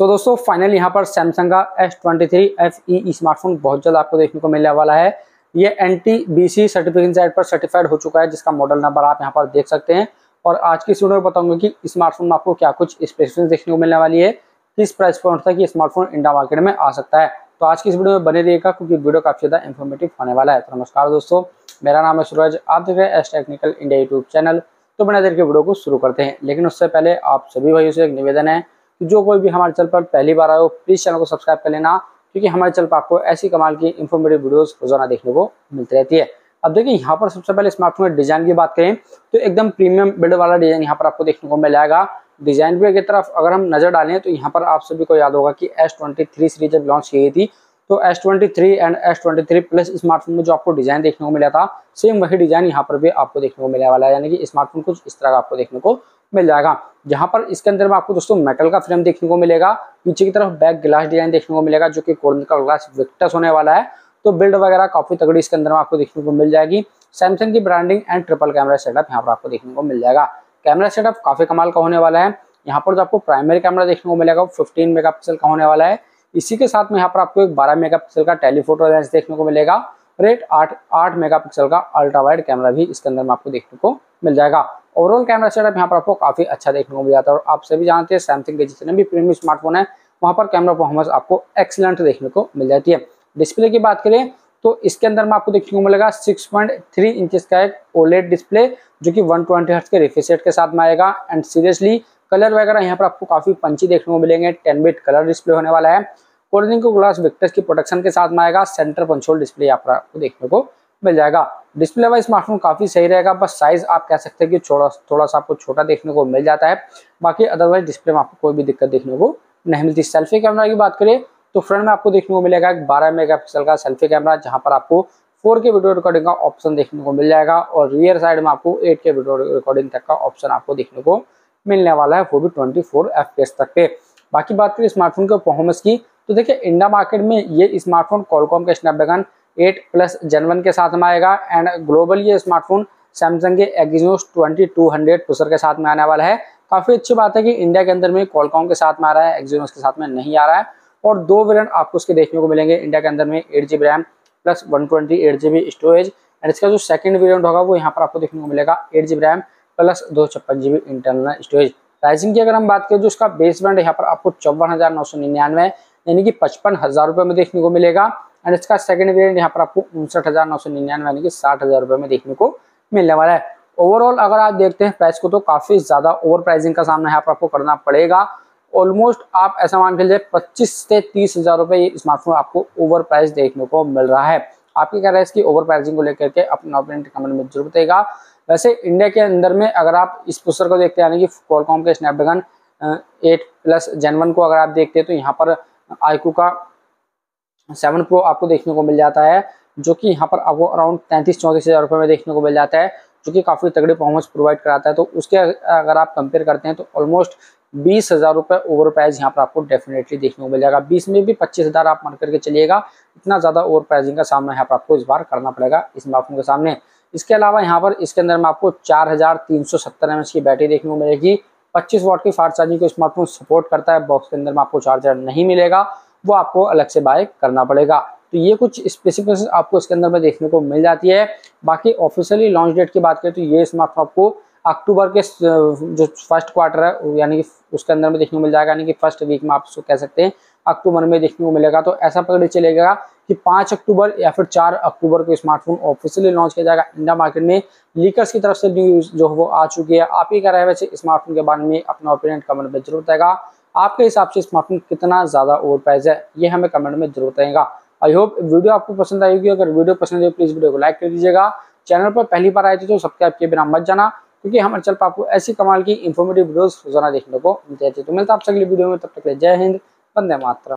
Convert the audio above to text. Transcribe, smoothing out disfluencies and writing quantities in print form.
सो दोस्तों फाइनली यहाँ पर सैमसंग का S23 FE स्मार्टफोन बहुत जल्द आपको देखने को मिलने वाला है। ये NTBC सर्टिफिकेशन साइट पर सर्टिफाइड हो चुका है, जिसका मॉडल नंबर आप यहाँ पर देख सकते हैं। और आज की इस वीडियो में बताऊंगा कि स्मार्टफोन में आपको क्या कुछ स्पेसिफिकेशन देखने को मिलने वाली है, किस प्राइस पॉइंट तक ये स्मार्टफोन इंडिया मार्केट में आ सकता है। तो आज की इस वीडियो में बने रहिएगा क्योंकि वीडियो काफी ज्यादा इन्फॉर्मेटिव होने वाला है। तो नमस्कार दोस्तों, मेरा नाम है सूरज, आप देख रहे हैं S technical India YouTube channel. तो बिना देर के वीडियो को शुरू करते हैं, लेकिन उससे पहले आप सभी भाइयों से एक निवेदन है कि जो कोई भी हमारे चैनल पर पहली बार आए हो प्लीज चैनल को सब्सक्राइब कर लेना, क्योंकि हमारे चैनल पर आपको ऐसी कमाल की इंफॉर्मेटिव वीडियोस रोजाना देखने को मिलती रहती है। अब देखिए यहाँ पर सबसे पहले स्मार्टफोन के डिजाइन की बात करें तो एकदम प्रीमियम बिल्ड वाला डिजाइन यहाँ पर आपको देखने को मिल जाएगा। डिजाइन पे की तरफ अगर हम नजर डालें तो यहाँ पर आप सभी को याद होगा कि S23 सीरीज जब लॉन्च की गई थी तो S23 and S23 plus smartphone में जो आपको डिजाइन देखने को मिला था, सेम वही डिजाइन यहाँ पर भी आपको देखने को मिलने वाला है। यानी कि स्मार्टफोन कुछ इस तरह का आपको देखने को मिल जाएगा, जहां पर इसके अंदर में आपको दोस्तों मेटल का फ्रेम देखने को मिलेगा। पीछे की तरफ बैक ग्लास डिजाइन देखने को मिलेगा जो कि कॉर्नर का ग्लास विक्टस होने वाला है। तो बिल्ड वगैरह काफी तगड़ी इसके अंदर में आपको देखने को मिल जाएगी। सैमसंग की branding and triple camera setup यहाँ पर आपको देखने को मिल जाएगा। कैमरा सेटअप काफी कमाल का होने वाला है। यहाँ पर जो आपको प्राइमरी कैमरा देखने को मिलेगा वो 15 मेगापिक्सल का होने वाला है। इसी के साथ में यहाँ पर आपको एक 12 मेगापिक्सल का टेलीफोटो लेंस देखने को मिलेगा और एक 8 मेगापिक्सल का अल्ट्रा वाइड कैमरा भी इसके अंदर में आपको देखने को मिल जाएगा। ओवरऑल कैमरा सेटअप यहाँ पर आपको काफी अच्छा देखने को मिल जाता है। और आप सभी जानते हैं सैमसंग के जितने भी प्रीमियम स्मार्टफोन है वहाँ पर कैमरा परफॉर्मेंस आपको एक्सीलेंट देखने को मिल जाती है। डिस्प्ले की बात करें तो इसके अंदर में आपको देखने को मिलेगा 6.3 इंचेस का एक ओलेड डिस्प्ले जो कि 120 हर्ट्ज के रिफ्रेश रेट के साथ में आएगा। एंड सीरियसली कलर वगैरह यहाँ पर आपको काफी पंची देखने को मिलेंगे। 10 बिट कलर डिस्प्ले होने वाला है। कॉर्निंग को ग्लास विक्टस की प्रोटेक्शन के साथ में आएगा। सेंटर कंसोल डिस्प्ले यहाँ पर आपको देखने को मिल जाएगा। डिस्प्ले वाइज स्मार्टफोन काफी सही रहेगा, बस साइज आप कह सकते हैं कि थोड़ा सा आपको छोटा देखने को मिल जाता है। बाकी अदरवाइज डिस्प्ले में आपको कोई भी दिक्कत देखने को नहीं मिलती। सेल्फी कैमरा की बात करें तो फ्रंट में आपको देखने को मिलेगा एक 12 मेगापिक्सल का सेल्फी कैमरा, जहां पर आपको 4K वीडियो रिकॉर्डिंग का ऑप्शन देखने को मिल जाएगा। और रियर साइड में आपको 8K वीडियो रिकॉर्डिंग तक का ऑप्शन आपको देखने को मिलने वाला है, वो भी 24 FPS तक पे। बाकी बात करें स्मार्टफोन के परफॉर्मेंस की तो देखिए इंडिया मार्केट में ये स्मार्टफोन क्वालकॉम के स्नैपड्रैगन 8 प्लस Gen 1 के साथ में आएगा। एंड ग्लोबल ये स्मार्टफोन सैमसंग के एक्सिनोस 2200 प्रोसेसर के साथ में आने वाला है। काफी अच्छी बात है कि इंडिया के अंदर में क्वालकॉम के साथ में आ रहा है, एक्सिनोस के साथ में नहीं आ रहा है। और दो वेरिएंट आपको इसके देखने को मिलेंगे इंडिया के अंदर में, 8GB RAM plus 128GB storage. And इसका जो सेकंड वेरिएंट होगा वो यहाँ पर आपको देखने को मिलेगा 8GB RAM plus 256GB internal storage. Pricing की अगर हम बात करें तो उसका बेस ब्रांड यहाँ पर आपको 54,999 यानी कि 55,000 रुपये में देखने को मिलेगा। एंड इसका सेकंड वेरिएंट यहाँ पर आपको 59,999 यानी कि 60,000 रुपये में देखने को मिलने वाला है। ओवरऑल अगर आप देखते हैं प्राइस को तो काफी ज्यादा ओवर प्राइसिंग का सामना यहाँ पर आपको करना पड़ेगा। ऑलमोस्ट आप ऐसा मान के चलिए 25 से 30,000 रुपये ये स्मार्टफोन आपको ओवर प्राइस देखने को मिल रहा है। आपकी क्या राय है इसकी ओवर प्राइसिंग को लेकर के अपना ओपिनियन कमेंट में जरूर बताइएगा। वैसे इंडिया के अंदर में अगर आप इस प्रोसेसर को देखते हैं यानी कि क्वालकॉम के स्नैपड्रैगन 8 प्लस Gen 1 को अगर आप देखते हैं तो यहाँ पर iQOO का 7 Pro आपको देखने को मिल जाता है, जो कि यहाँ पर आपको अराउंड 33-34,000 रुपये में देखने को मिल जाता है, जो कि काफी तगड़ी परफॉर्मेंस प्रोवाइड कराता है। तो उसके अगर आप कंपेयर करते हैं तो ऑलमोस्ट 20,000 रुपये ओवर प्राइस यहाँ पर आपको डेफिनेटली देखने को मिल जाएगा। 20 में भी 25,000 आप मान करके चलिएगा, इतना ज्यादा ओवर प्राइसिंग का सामना यहाँ पर आपको इस बार करना पड़ेगा स्मार्टफोन के सामने। इसके अलावा यहाँ पर इसके अंदर में आपको 4370 mAh की बैटरी देखने को मिलेगी। 25 वाट की फास्ट चार्जिंग को स्मार्टफोन सपोर्ट करता है। बॉक्स के अंदर में आपको चार्जर नहीं मिलेगा, वो आपको अलग से बाय करना पड़ेगा। तो ये कुछ स्पेसिफिकेशन आपको इसके अंदर में देखने को मिल जाती है। बाकी ऑफिशियली लॉन्च डेट की बात करें तो ये स्मार्टफोन आपको अक्टूबर के जो फर्स्ट क्वार्टर है यानी कि उसके अंदर में देखने को मिल जाएगा, यानी कि फर्स्ट वीक में आप उसको कह सकते हैं अक्टूबर में देखने को मिलेगा। तो ऐसा पकड़ चलेगा कि 5 अक्टूबर या फिर 4 अक्टूबर को स्मार्टफोन ऑफिशियली लॉन्च किया जाएगा इंडिया मार्केट में। लीकर्स की तरफ से न्यूज जो वो आ चुकी है। आप ही क्या रहे वैसे स्मार्टफोन के बारे में अपना ओपिनियन कमेंट में जरूर बताएगा। आपके हिसाब से स्मार्टफोन कितना ज्यादा ओवर प्राइस है ये हमें कमेंट में जरूर बताएगा। आई होप वीडियो आपको पसंद आएगी। अगर वीडियो पसंद है प्लीज वीडियो को लाइक कर दीजिएगा। चैनल पर पहली बार आए थे तो सब्सक्राइब किए बिना मत जाना, क्योंकि हमारे चैनल पर आपको ऐसी कमाल की इंफॉर्मेटिव वीडियोस रोजाना देखने को मिलती है। तो मिलता है आपसे अगली वीडियो में, तब तक के लिए जय हिंद, वंदे मातरम।